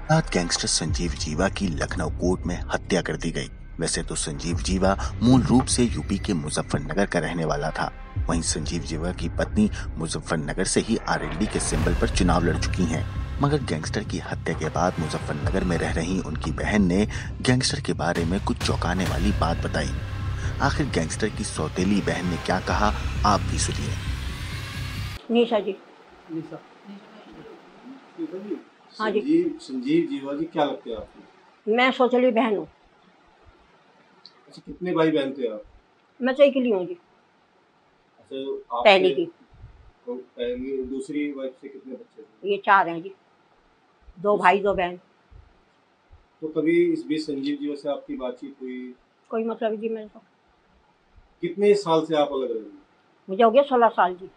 रात गैंगस्टर संजीव जीवा की लखनऊ कोर्ट में हत्या कर दी गई। वैसे तो संजीव जीवा मूल रूप से यूपी के मुजफ्फरनगर का रहने वाला था। वहीं संजीव जीवा की पत्नी मुजफ्फरनगर से ही आरएलडी के सिंबल पर चुनाव लड़ चुकी हैं। मगर गैंगस्टर की हत्या के बाद मुजफ्फरनगर में रह रही उनकी बहन ने गैंगस्टर के बारे में कुछ चौंकाने वाली बात बताई। आखिर गैंगस्टर की सौतेली बहन ने क्या कहा, आप भी सुनिए। निशा जी। निशा जी, हाँ जी। संजीव जीवा जी क्या लगते हैं आपको? मैं सौतेली बहन हूँ। अच्छा, कितने भाई बहन थे आप? मैं तो अकेली हूँ जी। अच्छा, आप पहली की। तो पहली दूसरी वाइफ से कितने बच्चे थे? ये 4 हैं जी, 2 भाई 2 बहन। तो कभी इस बीच संजीव जीवा से आपकी बातचीत हुई? कोई मतलब जी मेरे को। कितने साल से आप अलग रह रही हैं? मुझे हो गया 16 साल जी।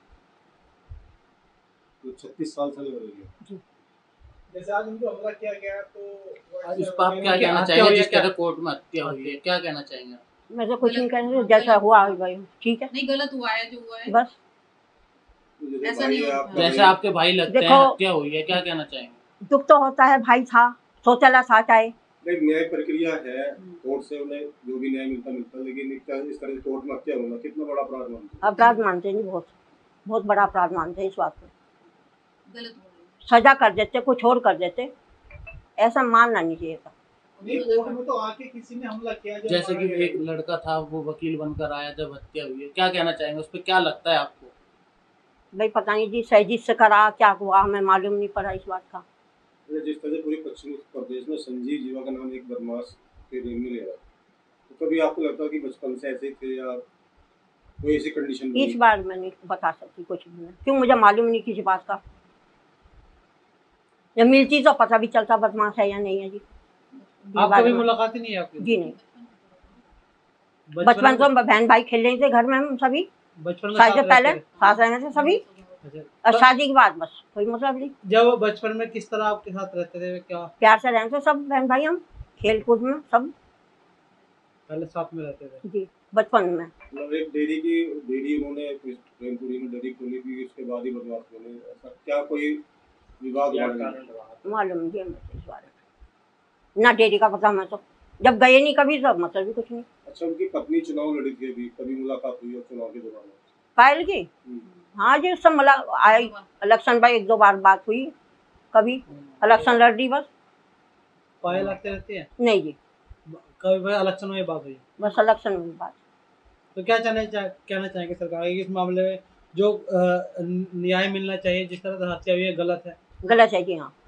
तो 36 साल से अलग रह रही हैं जी। जैसे आज उनको हमला किया गया तो इस पर आप क्या कहना चाहेंगे? जिस तरह कोर्ट में हत्या हुई है, क्या कहना चाहेंगे? मैं तो कुछ नहीं कहना, जैसा हुआ भाई ठीक है। नहीं, गलत हुआ है जो हुआ है, बस तो जैसे ऐसा भाई नहीं है होता। आपका जैसे भाई- आपके भाई लगते हैं, देखो- हत्या हुई है, क्या कहना चाहेंगे? दुख तो होता है, भाई था, सौतेला था चाहे। एक न्याय प्रक्रिया है, कोर्ट से उन्हें जो भी न्याय मिलता, लेकिन इस तरह से कोर्ट में हत्या होना कितना बड़ा अपराध मानते हैं? अपराध मानते हैं जी, बहुत बड़ा अपराध मानते हैं इस बात को। गलत हो गया। सजा कर देते, कुछ और कर देते, ऐसा मानना नहीं चाहिए था। नहीं, कोर्ट में तो आके किसी ने हमला किया जो जैसे कि मारा गया। एक लड़का था, वो वकील बनकर आया जब हत्या हुई है, क्या कहना चाहेंगे? उस पर क्या लगता है आपको? भाई पता नहीं जी, सहजीत से करा क्या हुआ, हमें मालूम नहीं पड़ा इस बात का। जिस तरह से पूरे पश्चिमी उत्तर प्रदेश में संजीव जीवा का नाम एक बदमाश के रेल में ले रहा है, तो कभी आपको लगता है कि बचपन से ऐसे ही थे या कोई ऐसी कंडीशन में? इस बार मैं नहीं बता सकती कुछ भी नहीं, क्यों मुझे मालूम नहीं किसी बात का। जब मिलती तो पता भी चलता बदमाश है या नहीं है जी। आप कभी मुलाकात ही नहीं है आपकी? जी नहीं, बचपन तो बहन भाई खेल रहे थे घर में, हम सभी बचपन में शादी से साथ पहले रहते थे? साथ रहने से सभी, अच्छा। और शादी के बाद बस कोई मतलब नहीं। जब वो बचपन में किस तरह आपके साथ रहते थे, क्या प्यार से रहने से सब बहन भाई, हम खेल कूद में सब पहले साथ में रहते थे? जी बचपन में। मतलब एक डेयरी उन्होंने प्रेमपुरी में डेयरी खोली थी, उसके बाद ही बदमाश बने, ऐसा क्या कोई विवाद हुआ? मालूम नहीं है मुझे इस बारे में, ना डेरी का पता, मैं तो जब गए नहीं कभी, सब मतलब भी कुछ नहीं। अच्छा, उनकी पत्नी चुनाव लड़ी थी, अभी कभी मुलाकात हुई और चुनाव के दौरान? पायल की, हाँ जी, सब मतलब आई इलेक्शन भाई 1-2 बार बात हुई, कभी इलेक्शन लड़ दी बस। पायल लगते रहते हैं? नहीं जी, कभी भाई इलेक्शन में बात हुई? बस इलेक्शन में बात। तो क्या कहना चाहेंगे सरकार इस मामले में? जो न्याय मिलना चाहिए, जिस तरह से हत्या हुई है, गलत है? गलत है जी, हाँ।